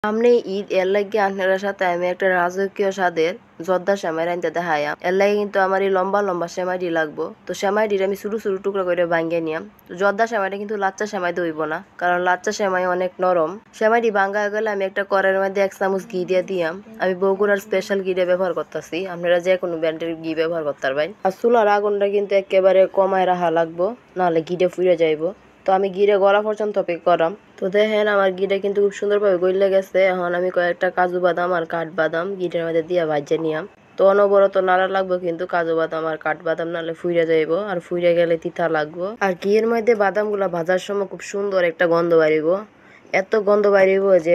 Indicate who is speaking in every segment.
Speaker 1: সামনে ঈদ, এর লাগে আপনার সাথে আমি একটা রাজকীয় স্বাদের জর্দা সেমাই রাইন্দা দেখাইয়াম। এর লাগে কিন্তু আমার এই লম্বা লম্বা সেমাইটি লাগবো। তো সেমাইটির আমি ছোট ছোট টুকরা করে ভাঙ্গিয়ে নিয়াম। তো জর্দা সেমাইটা কিন্তু লাচ্চা সেমাই দইব না, কারণ লাচ্চা সেমাই অনেক নরম। সেমাইটি ভাঙ্গা গেলে আমি একটা কড়াইয়ের মধ্যে 1 চামচ ঘি দিয়ে দিয়াম। আমি বগুড়ার স্পেশাল ঘিটা ব্যবহার করতেছি, আপনারা যে কোনো ব্র্যান্ডের ঘি ব্যবহার করতে পারবেন। আর চুলার আগুনটা কিন্তু একেবারে কমায় রাখা লাগবো, নাহলে ঘিটা ফুরে যাইব। তো আমি গিরে গলা পর্যন্ত অপেক্ষা করাম। তো দেখেন আমার গিটা কিন্তু খুব সুন্দরভাবে গইলে গেছে। এখন আমি কয়েকটা কাজু বাদাম আর কাঠবাদাম গিটার মধ্যে দিয়ে ভাজে নিয়াম। তো অনবরত নাড়া লাগবো, কিন্তু কাজু বাদাম আর কাঠবাদাম নাহলে ফুইরে যাইব, আর ফুইরে গেলে তিতা লাগবো। আর ঘিয়ের মধ্যে বাদাম গুলা ভাজার সময় খুব সুন্দর একটা গন্ধ বাড়িব। এত গন্ধ বাইরিব যে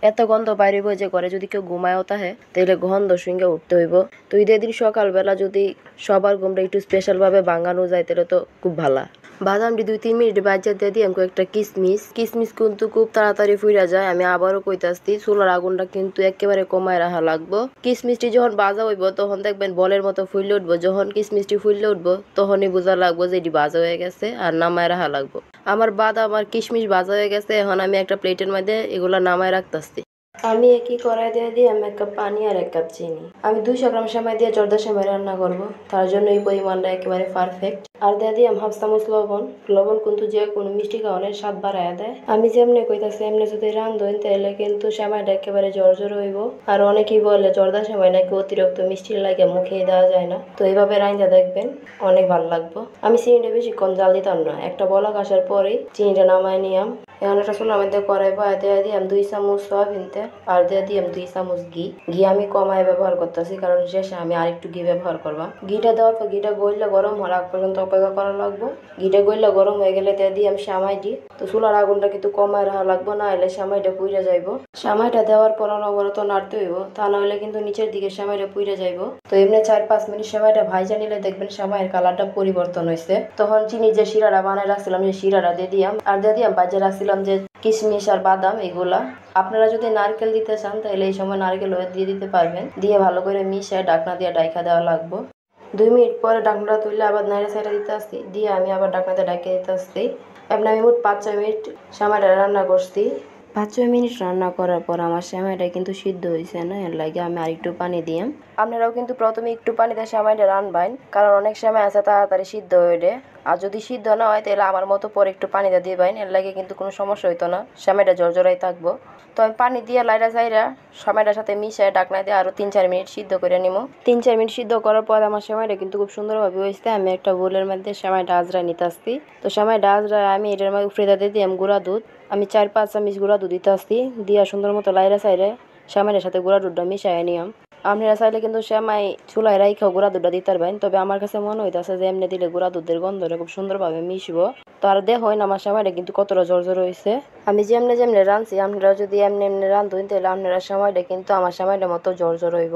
Speaker 1: ঘরে যদি কেউ ঘুমায়ও থাকে তাহলে গন্ধ শুঙ্গে উঠতে হইব। তো ঈদের দিন সকালবেলা যদি সবার ঘুমটা একটু স্পেশাল ভাবে ভাঙানো যায় তাহলে তো খুব ভালো। বাদামটি 2-3 মিনিট বাজা দিয়ে দিই। আমি একটা কিসমিস কিন্তু খুব তাড়াতাড়ি ফুইরা যায়। আমি আবারও কইতাছি, চুলার আগুনটা কিন্তু একেবারে কমায় রাখা লাগবো। কিসমিসটি যখন ভাজা হইব তখন দেখবেন বলের মতো ফুললে উঠবো। যখন কিসমিসটি ফুললে উঠবো তখনই বোঝা লাগবো যে এটি ভাজা হয়ে গেছে, আর নামায় রাখা লাগবো। আমার বাদাম আর কিশমিশ ভাজা হয়ে গেছে। এখন আমি একটা প্লেটের মধ্যে এগুলা নামায় রাখতেছি। আমি একই কড়াই দিয়ে আমি 1 কাপ পানি আর 1 কাপ চিনি। আমি 200 গ্রাম সেমাই দিয়ে জর্দা সেমাই রান্না করব, তার জন্য এই পরিমাণটা একেবারে পারফেক্ট। আর দিয়ে আমি 1/2 চামচ লবণ কিন্তু যে কোনো মিষ্টি খাওয়ানোর স্বাদ বাড়ায় দেয়। আমি যেমনি কইতাছি এমনি যদি রান্ধেন তাহলে কিন্তু সেমাইটা একেবারে জর্জর হইব। আর অনেকেই বলে জর্দা সেমাই নাকি অতিরিক্ত মিষ্টি লাগে, মুখে দেওয়া যায় না। তো এইভাবে রান্ধা দেখবেন, অনেক ভালো লাগবে। আমি চিনিটা বেশিক্ষণ জাল দিতাম না, একটা বলক আসার পরেই চিনিটা নামায় নিয়াম। এখন একটা চুলার মধ্যে কড়াই বসায় দিয়ে 2 চামচ সয়াবিন তেল আর দিয়ে 2 চামচ ঘি আমি কমায় ব্যবহার করতেছি, কারণ শেষে আমি আরেকটু ঘি ব্যবহার করবো। ঘিটা দেওয়ার পর ঘিটা গইলে গরম হওয়ার আগ পর্যন্ত অপেক্ষা করা লাগবে। ঘিটা গইলে গরম হয়ে গেলে দিয়ে আমি সেমাই দিই। তো চুলার আগুনটা কিন্তু কমায় রাখা লাগবে, না হলে সেমাইটা পুড়ে যাইব। সেমাইটা দেওয়ার পর অনবরত নাড়তে হইব, তা না হলে কিন্তু নিচের দিকে সেমাইটা পুড়ে যাইব। তো এমনি 4-5 মিনিট সেমাইটা ভাইজা নিলে দেখবেন সেমাইয়ের কালারটা পরিবর্তন হয়েছে। তখন চিনি যে শিরাটা বানায় রাখছিলাম সেই শিরাটা দিয়ে দিয়াম, আর দিয়ে ভাইজা রাখছিলাম যে কিশমিশ আর বাদাম এগুলা। আপনারা যদি নারকেল দিতে চান তাহলে এই সময় নারকেল দিয়ে দিতে পারবেন। দিয়ে ভালো করে মিশিয়ে ঢাকনা দিয়ে ডাইকা দেওয়া লাগবে। 2 মিনিট পরে ঢাকনাটা তুললে আবার নাড়া সাইডা দিতে আসছি, দিয়ে আমি আবার ঢাকনাতে ঢাকিয়ে দিতে আসছি। এমনি আমি মোট 5-6 মিনিট সেমাইটা রান্না করছি। 5-6 মিনিট রান্না করার পর আমার সেমাইটা কিন্তু সিদ্ধ হয়েছে না, এর লাগে আমি আর একটু পানি দিয়াম। আপনারাও কিন্তু প্রথমে একটু পানিতে সেমাইটা রানবেন, কারণ অনেক সেমাই আছে তাড়াতাড়ি সিদ্ধ হয়ে যায়। আর যদি সিদ্ধ না হয় তাহলে আমার মতো পরে একটু পানিতে দিবেন, এর লাগে কিন্তু কোনো সমস্যা হইতো না, সেমাইটা জর্জরাই থাকবো। তো আমি পানি দিয়ে লাইরা চাইরা সেমাইটার সাথে মিশিয়ে ঢাকনা দিয়ে আরো 3-4 মিনিট সিদ্ধ করে নিব। 3-4 মিনিট সিদ্ধ করার পর আমার সেমাইটা কিন্তু খুব সুন্দরভাবে হয়েছে। আমি একটা বোলের মধ্যে সেমাইটা আজরা নিতে আসছি। তো সেমাইটা আজরা আমি এটার মধ্যে উফরে দিয়ে আমি গুঁড়া দুধ, আমি 4-5 চামচ গুঁড়া দুধ দিতে আসছি। দিয়া সুন্দর মতো লাইরা চাইরে সেমাইয়ের সাথে গুঁড়া দুধটা মিশাই নিয়াম। আপনারা চাইলে কিন্তু সেমাই চুলায় রাইখাও গুঁড়া দুধটা দিতে পারবেন, তবে আমার কাছে মনে হইতেছে যে এমনি দিলে গুঁড়া দুধের গন্ধটা খুব সুন্দরভাবে মিশবো। তো আর দেখেন আমার সেমাইটা কিন্তু কতটা জর্জর হয়েছে। আমি যেমনি রাঁধছি আপনারা যদি এমনি রাঁধুন তাহলে আপনারা সেমাইটা কিন্তু আমার সেমাইটার মতো জর্জর হইব।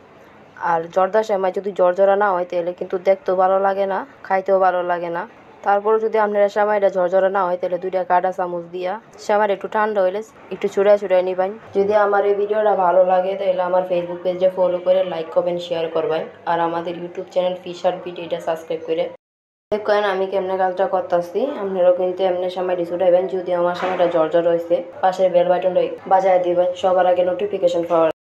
Speaker 1: আর জর্দা সেমাই যদি জর্জরা না হয় তাহলে কিন্তু দেখতেও ভালো লাগে না, খাইতেও ভালো লাগে না। তারপরে যদি আপনারা সেমাইটা ঝরঝরা না হয় তাহলে 2টা কাঁটা চামচ দিয়া সেমাইটা একটু ঠান্ডা হইলে একটু ছুড়ায় নিবেন। যদি আমার এই ভিডিওটা ভালো লাগে তাহলে আমার ফেসবুক পেজে ফলো করে লাইক কমেন্ট শেয়ার করবেন, আর আমাদের ইউটিউব চ্যানেল ফিশার বিট এটা সাবস্ক্রাইব করে দেখেন আমি কেমনে কাজটা করতেছি। আপনারাও কিন্তু এমনি সেমাইটি ছুটাইবেন। যদি আমার সেমাইটা জর্জর হয়েছে পাশের বেল বাটনটা বাজায় দিবেন, সবার আগে নোটিফিকেশন পাওয়ার